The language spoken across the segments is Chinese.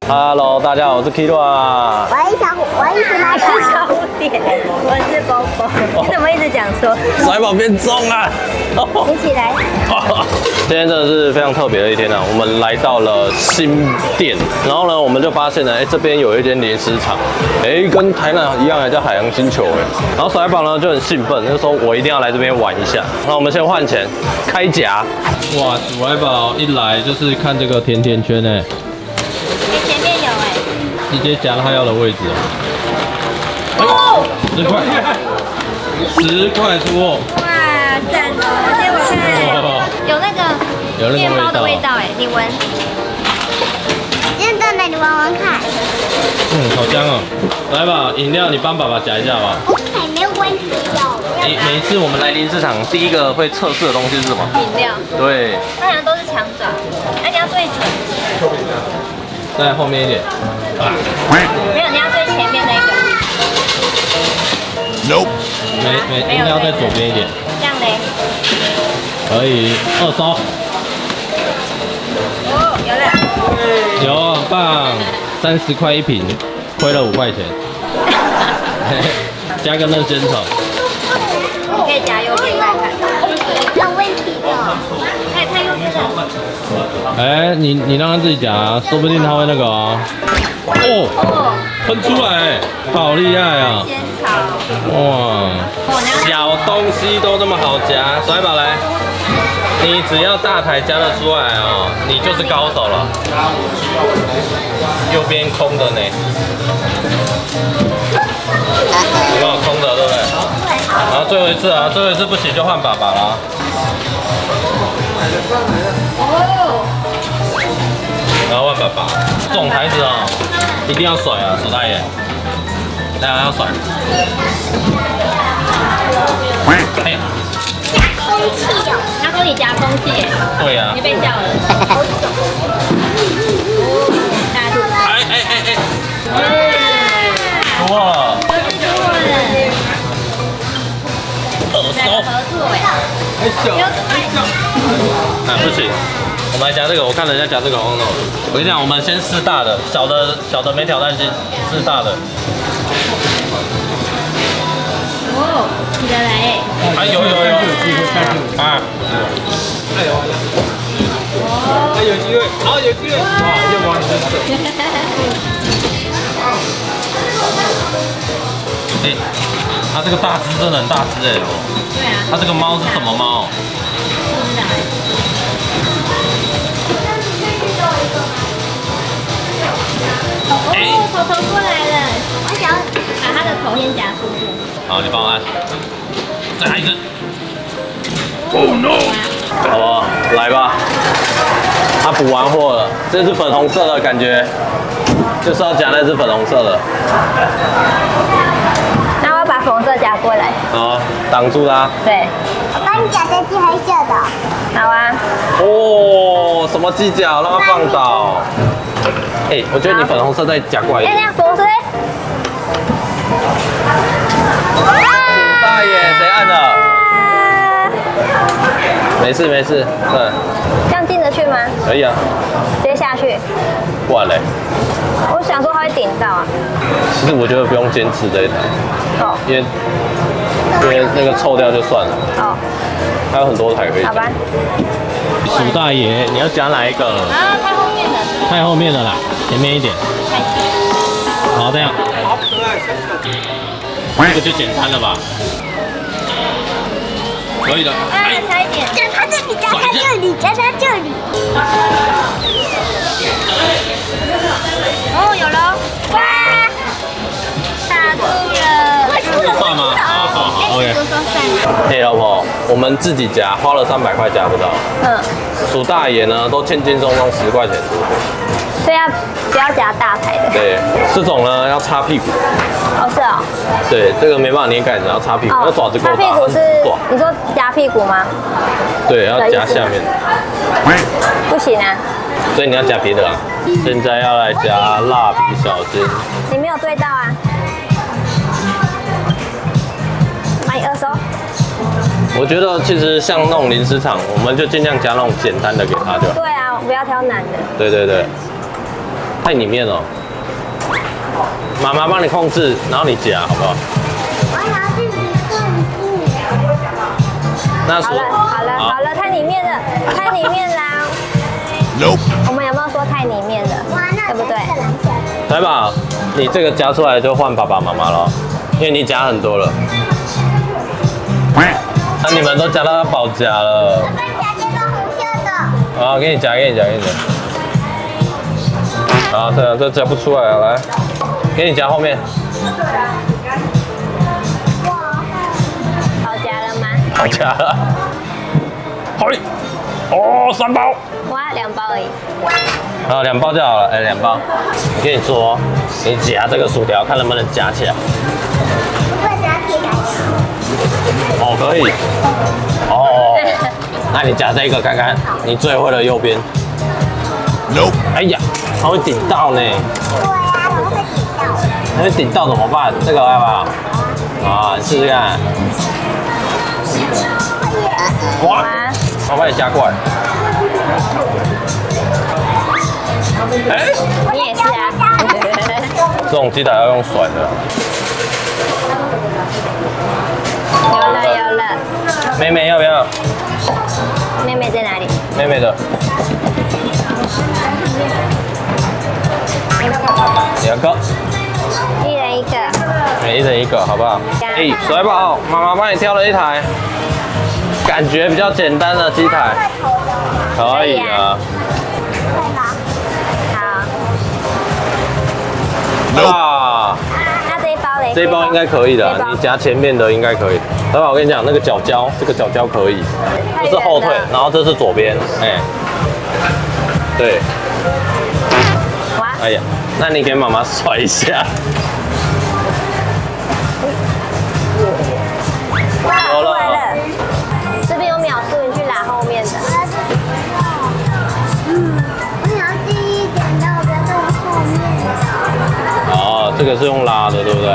Hello， 大家好，我是 Kira。 我是小蝴蝶，我是波波。你怎么一直讲说？ 甩宝变重了。 一起来。 今天真的是非常特别的一天啊！我们来到了新店，然后呢，我们就发现了，这边有一间零食厂，跟台南一样，还叫海洋星球然后甩宝呢就很兴奋，就说我一定要来这边玩一下。那我们先换钱，开夹。哇，甩宝一来就是看这个甜甜圈前面有直接夹到他要的位置哦，10块，10块出哦！ 哇，赞哦！而且我看有那个面包的味道你闻。真的呢，你闻闻看。 好香哦！来吧，饮料你帮爸爸夹一下吧。 OK， 没有问题哦。 每一次我们来零食场，第一个会测试的东西是什么？ 饮料。对。当然都是强爪，你要对准。 在后面一点。 没有，你要最前面那个。 No。应该要在左边一点。 这样嘞。 可以，2收。 哦，有了。 有，很棒，30块一瓶，亏了5块钱。加个嫩仙草。 你可以夹右边看看。有问题的。太右边了。 你让他自己夹，说不定他会那个哦。喷出来，好厉害啊！ 仙草。 哇，小东西都那么好夹，甩宝来，你只要大台夹得出来哦，你就是高手了。右边空的呢，有没有空的，对不对？然后最后一次啊，最后一次不行就换爸爸啦。然后换爸爸，这种台子啊，一定要甩啊，鼠大爷，大家要甩。哎呀， 空气哦，他说你夹空气对呀。 你被叫了。 哇！ 合作不行，我们来夹这个。我看人家夹这个好弄。我跟你讲，我们先试大的，小的没挑战性，试大的。 你的来有啊！有机会，好有机会！哇，又往你身上。它这个大只真的很大只对啊。它这个猫是什么猫？ 不知道头过来了，我想把它的头先夹出去。 好，你帮我按。再来一只。Oh no！ 好不好？来吧。他补完货了，这是粉红色的感觉，就是要夹那只粉红色的。 那我要把粉红色夹过来。 好，挡住它。 对。我帮你夹这只黑色的。好啊。 哦，什么鸡脚？让它放倒。我觉得你粉红色再夹过来一点。 这样粉红色。 大爷，谁按的？没事。 这样进得去吗？ 可以啊。 直接下去。 不然嘞？ 我想说它会顶到啊。 其实我觉得不用坚持这一台。因为那个臭掉就算了。还有很多台可以。 好吧。 鼠大爷，你要夹哪一个？ 太后面的。 太后面的啦，前面一点。好，这样。这个就简单了吧？可以的。 差一点。夹它这里，夹它这里，夹它这里。有了！哇！卡住了。 算吗？好 ，OK。老婆，我们自己夹花了300块夹不到。鼠大爷呢，都轻轻松松10块钱出。 所以不要夹大台的。 对，这种呢要擦屁股。 是哦。 对，这个没办法捏盖子，要擦屁股，要爪子够大。 擦屁股是？你说夹屁股吗？ 对，要夹下面。 不行啊。 所以你要夹别的啊。现在要来夹蜡笔小新。 你没有对到啊。买2收。 我觉得其实像那种零食厂，我们就尽量加那种简单的给他就好。 对啊，不要挑难的。 对对对。 太里面了，妈妈帮你控制，然后你夹，好不好？ 我想自己控制。 那好了，太里面了，太里面啦。我们有没有说太里面的？对不对？ 来吧，你这个夹出来就换爸爸妈妈了，因为你夹很多了。那你们都夹到宝夹了。 爸爸夹这个红色的。 好，给你夹。好，这夹不出来了，来，给你夹后面。 好夹了吗？ 好夹了。嘿，哦，3包。 哇，2包而已。 好，2包就好了，哎，2包。我跟你说，你夹这个薯条，看能不能夹起来。 不会夹起来。 哦，可以。哦，那你夹这个看看，你最会的右边。哎呀，它会顶到呢。 对呀，怎么会顶到？ 它会顶到怎么办？这个要不要？啊，你试试看。哇，我帮你夹过来。哎， 你也是啊。 这种鸡腿要用甩的。 有了。 妹妹要不要？ 妹妹在哪里？ 妹妹的。2个。 一人一个。 一人一个，好不好？哎，水宝，妈妈帮你挑了一台，感觉比较简单的鸡排。可以啊。 好。 哇， 那这一包嘞？ 这一包应该可以的，你夹前面的应该可以。水宝，我跟你讲，那个角胶，这个角胶可以，这是后退，然后这是左边，哎，对。哎呀，那你给妈妈甩一下。 有了，这边有秒数，你去拿后面的。 我想第一点的，我觉得是后面。 哦，这个是用拉的，对不对？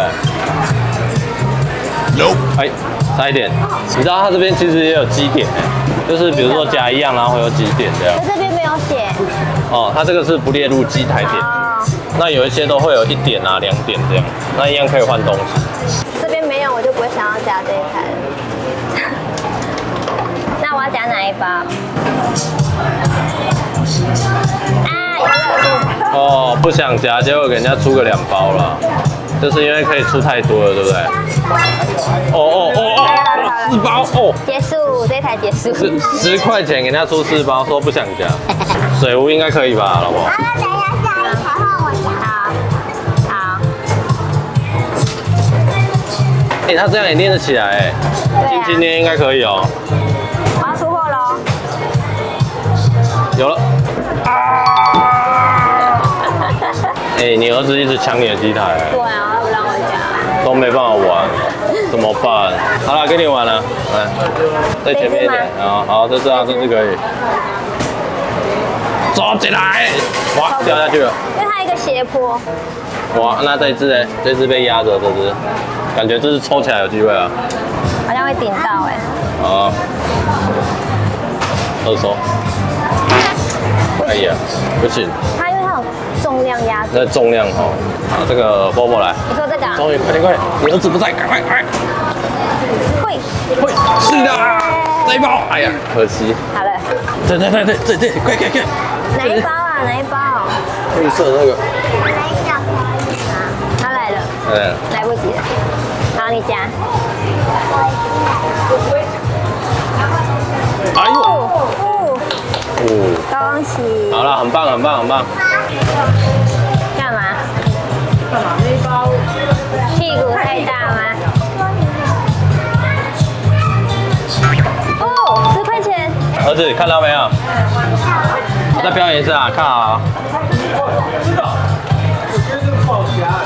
哎，差一点。你知道它这边其实也有基点哎，就是比如说夹一样，然后会有几点这样。 可这边没有写。 哦，它这个是不列入机台点。那有一些都会有1点啊、2点这样，那一样可以换东西。 这边没有，我就不会想要夹这一台了。那我要夹哪一包？啊，有了。 哦，不想夹，结果给人家出个2包了，就是因为可以出太多了，对不对？哦，4包哦。 结束，这一台结束。 10块钱给人家出4包，说不想夹。水壶应该可以吧，老婆？ 好，那等一下下一台换我夹。 好。 哎，它这样也捏得起来哎，轻轻捏应该可以哦。 我要出货喽。 有了。哎，你儿子一直抢你的机台。 对啊，他不让我夹。 都没办法玩，怎么办？好了，跟你玩了，来，在前面一点，好，这只可以。走起来！哇，掉下去了。 因为它一个斜坡。 哇，那这一只呢？这只被压着，这只，感觉这是抽起来有机会啊。 好像会顶到哎。 好，2手。哎呀，不行。 它因为它有重量压制。 那重量哦，好，这个波波来。 你说这个？ 终于，快点，你儿子不在，赶快。 会， 是的，这一包，哎呀，可惜。 好了。 对，快。 哪一包啊？哪一包？ 绿色那个。 他来了。来不及了。好，你夹。 哎呦！ 恭喜！ 好了，很棒。 干嘛？那一包屁股太大吗？哦，10块钱。 儿子看到没有？我再表演一次啊，看好。真的，我觉得这个不好夹。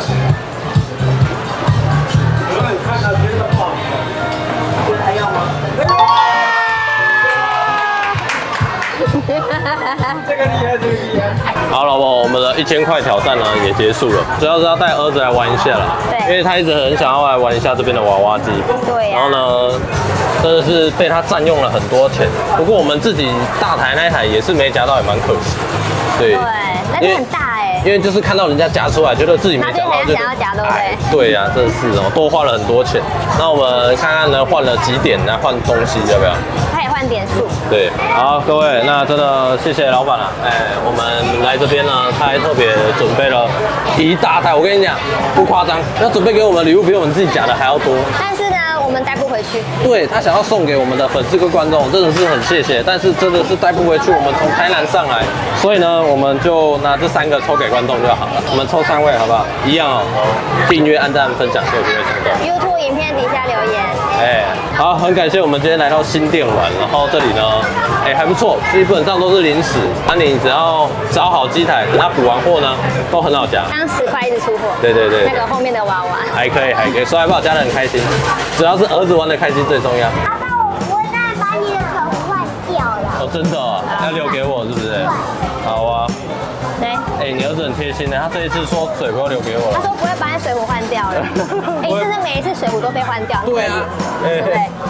有人看到觉得不好夹，还要吗？ 这个厉害，这个厉害。好，老婆，我们的1000块挑战呢也结束了，主要是要带儿子来玩一下啦。 对， 因为他一直很想要来玩一下这边的娃娃机。 对呀。 然后呢，真的是被他占用了很多钱。不过我们自己大台那一台也是没夹到，也蛮可惜。对。 对，那就很大哎。 因为就是看到人家夹出来，觉得自己没夹到， 就想要夹，对不对？ 对呀，真是哦，多花了很多钱。那我们看看呢，换了几点来换东西，要不要？ 他也换点数。 对，好，各位，那真的谢谢老板了。我们来这边呢，他还特别准备了一大袋，我跟你讲，不夸张，要准备给我们礼物比我们自己夹的还要多。 但是呢，我们带不回去。 对，他想要送给我们的粉丝跟观众，真的是很谢谢，但是真的是带不回去。我们从台南上来，所以呢，我们就拿这3个抽给观众就好了。我们抽3位，好不好？一样哦，订阅、按赞、分享就有机会抽到。 YouTube 影片底下留言。 好，很感谢我们今天来到新店玩，然后这里呢，还不错，基本上都是零食，那你只要找好机台，等它补完货呢，都很好夹。 当10块一直出货。 对对对。 那个后面的娃娃。 还可以，所以把家人很开心，主要是儿子玩的开心最重要。 爸爸，我当然把你的口换掉了。 哦，真的哦，要留给我是不是？好啊。对。你儿子很贴心的，他这一次说水壶留给我。 他说不会把你水壶换掉了。真的每一次水壶都被换掉。 对啊。 对不对？